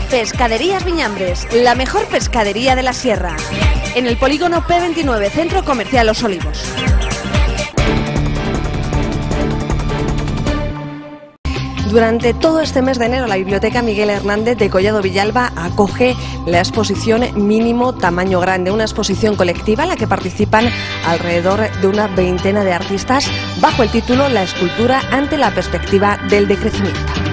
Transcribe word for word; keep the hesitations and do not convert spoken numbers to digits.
Pescaderías Viñambres, la mejor pescadería de la sierra. En el polígono P veintinueve, Centro Comercial Los Olivos. Durante todo este mes de enero, la Biblioteca Miguel Hernández de Collado Villalba acoge la exposición Mínimo Tamaño Grande, una exposición colectiva en la que participan alrededor de una veintena de artistas bajo el título La escultura ante la perspectiva del decrecimiento.